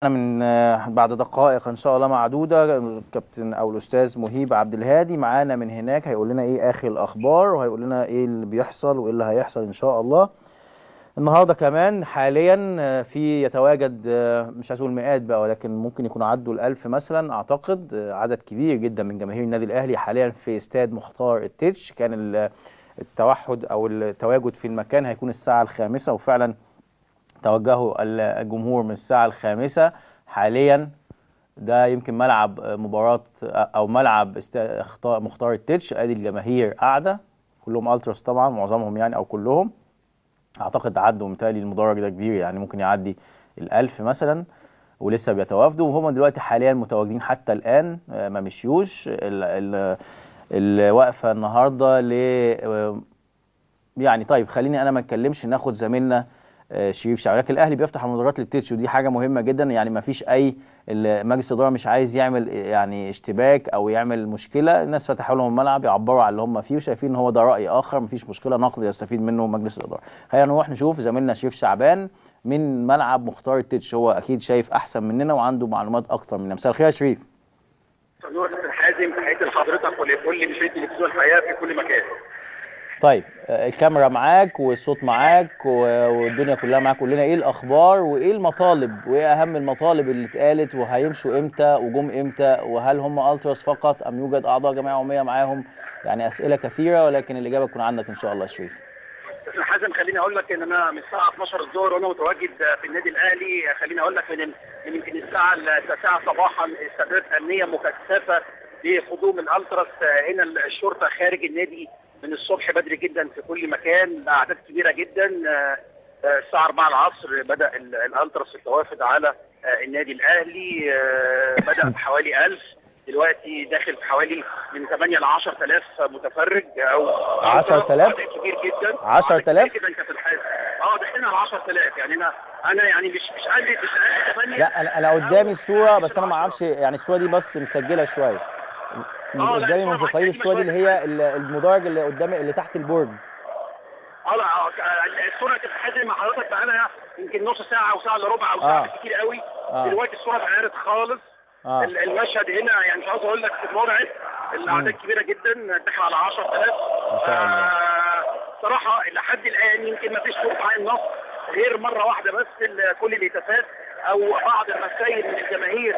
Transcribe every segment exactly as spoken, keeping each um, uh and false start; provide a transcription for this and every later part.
من بعد دقائق ان شاء الله معدوده الكابتن او الاستاذ مهيب عبد الهادي معانا من هناك، هيقول لنا ايه اخر الاخبار وهيقول لنا ايه اللي بيحصل وايه اللي هيحصل ان شاء الله. النهارده كمان حاليا في يتواجد مش عايز اقول مئات بقى، ولكن ممكن يكونوا عدوا الألف مثلا، اعتقد عدد كبير جدا من جماهير النادي الاهلي حاليا في استاد مختار التتش. كان التوحد او التواجد في المكان هيكون الساعه الخامسه، وفعلا توجهوا الجمهور من الساعة الخامسة. حاليا ده يمكن ملعب مباراة أو ملعب مختار التتش، أدي الجماهير قاعدة كلهم ألتراس طبعا، معظمهم يعني أو كلهم. أعتقد عدوا متهيألي المدرج ده كبير، يعني ممكن يعدي الألف مثلا، ولسه بيتوافدوا، وهم دلوقتي حاليا متواجدين حتى الآن ما مشيوش. الوقفة النهاردة ل يعني طيب خليني أنا ما أتكلمش، ناخد زميلنا شريف شعبان. الاهلي بيفتح المدرجات للتتش ودي حاجه مهمه جدا، يعني ما فيش اي مجلس الاداره مش عايز يعمل يعني اشتباك او يعمل مشكله. الناس فتحوا لهم الملعب يعبروا على اللي هم فيه وشايفين ان هو ده راي اخر، ما فيش مشكله، نقد يستفيد منه مجلس الاداره. خلينا نروح نشوف زميلنا شريف شعبان من ملعب مختار التتش، هو اكيد شايف احسن مننا وعنده معلومات اكتر مننا. مساء الخير يا شريف. نور حازم، تحياتي لحضرتك ولكل مشاهدي تلفزيون الحياه في كل مكان. طيب الكاميرا معاك والصوت معاك والدنيا كلها معاك، قول لنا ايه الاخبار وايه المطالب وايه اهم المطالب اللي اتقالت، وهيمشوا امتى وجم امتى، وهل هم التراس فقط ام يوجد اعضاء جمعيه عموميه معاهم؟ يعني اسئله كثيره ولكن الاجابه تكون عندك ان شاء الله. شريف حازم، خليني اقول لك ان انا من الساعه اتناشر الظهر وانا متواجد في النادي الاهلي. خليني اقول لك من يمكن الساعه التاسعه صباحا استعدادات امنيه مكثفه لقدوم الالتراس. هنا الشرطه خارج النادي من الصبح بدري جدا في كل مكان، اعداد كبيره جدا. الساعه أربعة العصر بدا الالتراس التوافد على النادي الاهلي، بدا بحوالي ألف، دلوقتي داخل في حوالي من ثمانية ل عشرة آلاف متفرج او عشرة آلاف كبير جدا. عشرة آلاف كده كانت الحاجه اه داخلين على عشرة آلاف. يعني انا انا يعني مش مش قادر مش قادر ثمانية. لا انا انا قدامي الصوره بس انا ما اعرفش يعني الصوره دي بس مسجله شويه من قدامي من قليل. الصوره دي اللي هي المدرج اللي قدام اللي تحت البرج. اه لا الصوره كانت حازم مع حضرتك بقالها يمكن نص ساعه او ساعه الا ربع او ساعه آه. كتير قوي. آه. دلوقتي الصوره اتغيرت خالص. آه. المشهد هنا يعني مش عاوز اقول لك مرعب، الاعداد كبيره جدا داخل على عشرة آلاف ما شاء الله. آه صراحه لحد الان يمكن ما فيش صوت عن النصر غير مره واحده بس. كل الهتافات او بعض الرسائل من الجماهير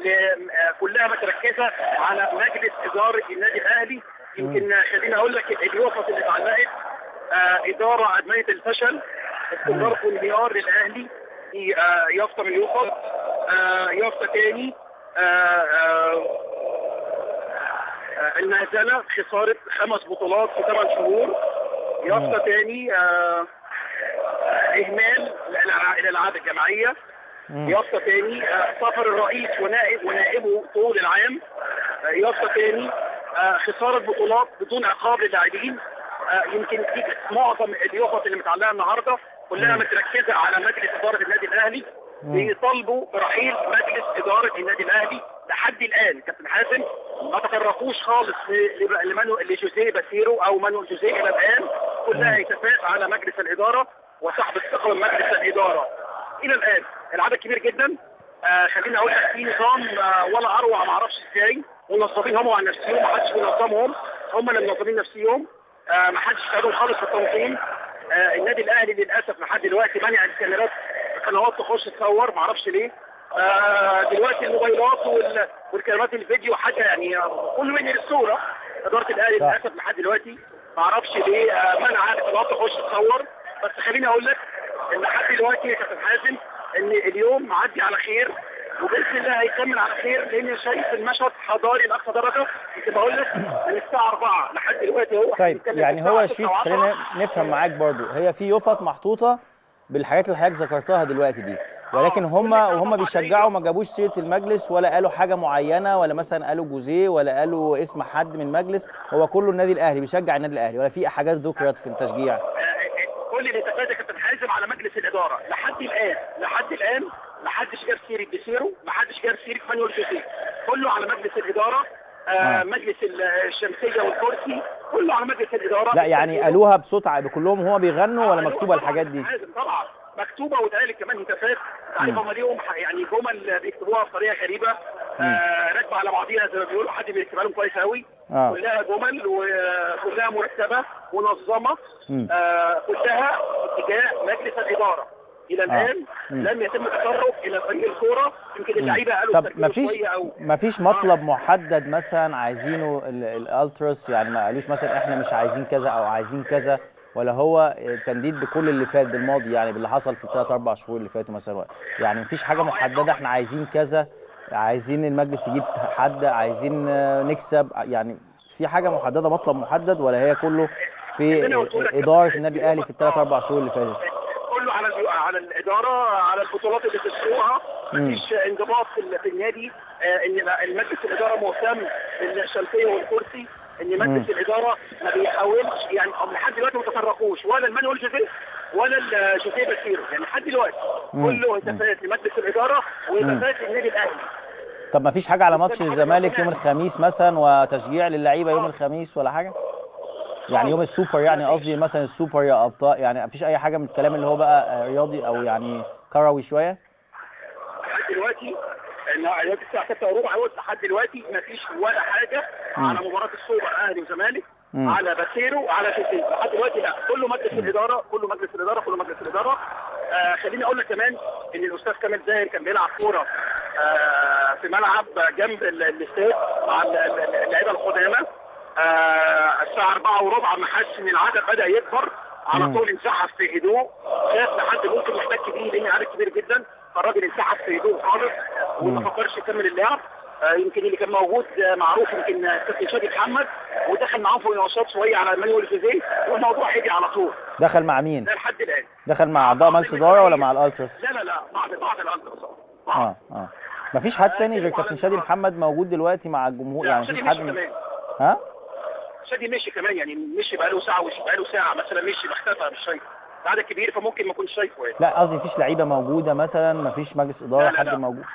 كلها متركزه على مجلس اداره النادي الاهلي. يمكن خليني اقول لك اليوفط اللي اتعلقت آه اداره ادميه الفشل، استمرار وانهيار للاهلي في آه يافطه من اليوفط. آه يافطه تاني آه آه آه المهزله، خساره خمس بطولات في ثمان شهور. يافطه تاني آه اهمال الالعاب الجماعيه. يافطه تاني آه سفر الرئيس ونائب ونائبه طول العام. آه يافطه تاني آه خساره بطولات بدون عقاب للاعبين. آه يمكن دي معظم اليافط اللي متعلقه النهارده كلها متركزه على مجلس اداره النادي الاهلي، بيطالبوا برحيل مجلس اداره النادي الاهلي. لحد الان كابتن حازم ما تطرقوش خالص لمانو لجوزيه باسيرو او مانو جوزيه الى الان، كلها هتافات على مجلس الاداره وسحب الثقه من مجلس الاداره. الى الان العدد كبير جدا. آه خليني اقول لك في نظام آه ولا اروع، ما اعرفش ازاي منظمين هم عن نفسهم، ما حدش بينظمهم، هم اللي منظمين نفسهم. آه ما حدش ساعدهم خالص في التنظيم. آه النادي الاهلي للاسف لحد دلوقتي منع الكاميرات القنوات تخش تصور، ما اعرفش ليه. آه دلوقتي الموبايلات والكاميرات الفيديو حاجه يعني كله من الصوره. اداره الاهلي للاسف لحد دلوقتي ما اعرفش ليه آه منع القنوات تخش تصور. بس خليني اقول لك ان لحد دلوقتي يا كابتن حازم ان اليوم معدي على خير، وباذن الله هيكمل على خير، لان شايف المشهد حضاري لاقصى درجه. كنت بقول لك من الساعه أربعة لحد دلوقتي هو. طيب يعني هو يا شريف خلينا نفهم معاك برضو، هي في يفط محطوطه بالحاجات اللي حضرتك ذكرتها دلوقتي دي، ولكن هم وهم بيشجعوا ما جابوش سيره المجلس ولا قالوا حاجه معينه، ولا مثلا قالوا جوزيه ولا قالوا اسم حد من المجلس، هو كله النادي الاهلي بيشجع النادي الاهلي، ولا في حاجات ذكرت في التشجيع؟ كل اللي تفادى كابتن حازم على مجلس الاداره لحد الان لحد الان ما حدش جاب سيره بيسيرو، ما حدش جاب سيره مانويل جوزيه، كله على مجلس الاداره. آه آه. مجلس الشمسيه والكرسي كله على مجلس الاداره. لا يعني قالوها بصوت كلهم هو بيغنوا ولا مكتوبه الحاجات دي؟ طبعا مكتوبه واتقالت كمان هتافات عارف هم ليهم يعني جمل بيكتبوها بطريقه غريبه، آه راكبه على بعضيها زي ما بيقولوا، حد بيكتبها لهم كويس قوي. آه. كلها جمل وكلها مرتبه منظمه، آه كلها اتجاه مجلس الاداره. الى الان آه. لم يتم التطرق الى فريق الكوره. يمكن اللعيبه قالوا طب مفيش مفيش مطلب محدد مثلا عايزينه الالتراس؟ يعني ما قالوش مثلا احنا مش عايزين كذا او عايزين كذا، ولا هو تنديد بكل اللي فات بالماضي، يعني باللي حصل في الثلاث اربع شهور اللي فاتوا مثلا؟ يعني مفيش حاجه محدده احنا عايزين كذا، عايزين المجلس يجيب حد، عايزين نكسب؟ يعني في حاجه محدده، مطلب محدد، ولا هي كله في اداره النادي الاهلي في الثلاث اربع شهور اللي فاتت؟ كله على على الاداره، على البطولات اللي خسروها. مفيش انضباط في النادي، ان المجلس الاداره مهتم بالشمسيه والكرسي، ان مجلس الاداره ما بيحاولش يعني لحد دلوقتي ما تطرقوش ولا المانويل جوزيه ولا جوزيه باسيرو، يعني لحد دلوقتي كله هتافات لمجلس الاداره وهتافات للنادي الاهلي. طب ما فيش حاجه على ماتش الزمالك يوم الخميس مثلا وتشجيع للعيبه يوم الخميس ولا حاجه؟ يعني يوم السوبر، يعني قصدي مثلا السوبر يا ابطال، يعني مفيش اي حاجه من الكلام اللي هو بقى رياضي او يعني كروي شويه؟ لحد دلوقتي الساعه ستة وربع لحد دلوقتي مفيش ولا حاجه م. على مباراه السوبر اهلي وزمالك، على باسيرو، على جوزيه. لحد دلوقتي لا، كله مجلس الاداره، كله مجلس الاداره، كله مجلس الاداره. آه خليني اقول لك كمان ان الاستاذ كامل زاهر كان بيلعب كوره آه في ملعب جنب الاستاد مع اللعيبه القدامى. آه الساعه أربعة وربع ما حدش ان العدد بدا يكبر، على طول انسحب في هدوء، شاف لحد ممكن محتاج كبير لان عدد كبير جدا، فالراجل انسحب في هدوء خالص وما فكرش يكمل اللعب. آه يمكن اللي كان موجود آه معروف، يمكن كابتن شادي محمد، ودخل معاهم في مناوشات شويه على المانويل جوزيه، والموضوع هدي على طول. دخل مع مين؟ لحد الان دخل مع اعضاء مجلس اداره ولا مع الالتراس؟ لا لا لا بعض بعض الالتراس. اه اه مفيش حد تاني غير كابتن شادي محمد موجود دلوقتي مع الجمهور؟ يعني مفيش حد من... ها؟ شادي مشي كمان، يعني مشي بقاله ساعه وش بقاله ساعه مثلا مشي، اختفى، مش شايفه. عدد كبير فممكن ما اكونش شايفه يعني. لا قصدي مفيش لعيبه موجوده مثلا، مفيش مجلس اداره؟ لا لا حد لا. موجود؟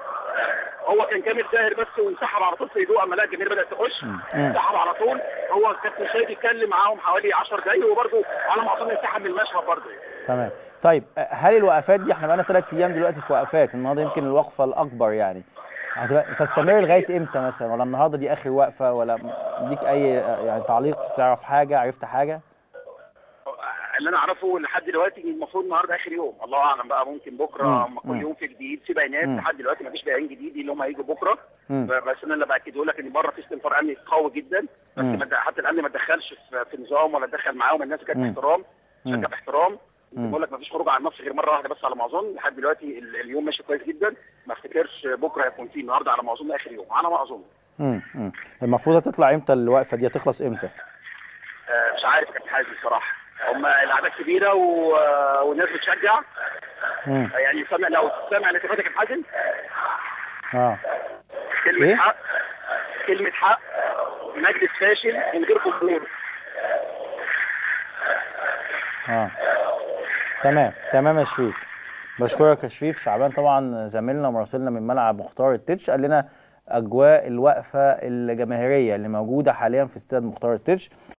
هو كان كامل زاهر بس، وانسحب على طول في هدوء اما لقى الجماهير بدات تخش، انسحب على طول. هو كابتن شادي اتكلم معاهم حوالي عشر دقايق، وبرده على ما اظن انسحب من المشهد برده. تمام. طيب هل الوقفات دي، احنا بقالنا ثلاث ايام دلوقتي في وقفات، النهارده يمكن الوقفه الاكبر، يعني هتبقى تستمر لغايه امتى مثلا؟ ولا النهارده دي اخر وقفه؟ ولا ليك اي يعني تعليق؟ تعرف حاجه؟ عرفت حاجه؟ اللي انا اعرفه لحد دلوقتي المفروض النهارده اخر يوم، الله اعلم بقى، ممكن بكره، كل يوم في جديد، في بيانات. لحد دلوقتي مفيش بيان جديد اللي هم هيجوا بكره. مم. بس انا اللي باكده لك ان بره في استنفار امني قوي جدا، بس حتى الامن ما تدخلش في, في نظام ولا تدخل معاهم، الناس كانت باحترام، شكل باحترام. بقول لك مفيش خروج عن النص غير مره واحده بس على ما اظن. لحد دلوقتي اليوم ماشي كويس جدا، ما افتكرش بكره هيكون فيه، النهارده على ما اظن اخر يوم على ما اظن. امم المفروض هتطلع امتى الوقفه دي؟ هتخلص امتى؟ آه مش عارف يا كابتن حازم بصراحه، هم الاعداد كبيره و... والناس بتشجع. امم يعني سامع، لو سامع الانتفاضه يا كابتن حازم. اه كلمه إيه؟ حق، كلمه حق، مجلس فاشل من غير جمهور. اه تمام تمام يا شريف، بشكرك يا شريف. شعبان طبعا زميلنا ومراسلنا من ملعب مختار التتش، قال لنا اجواء الوقفه الجماهيريه اللي موجوده حاليا في استاد مختار التتش.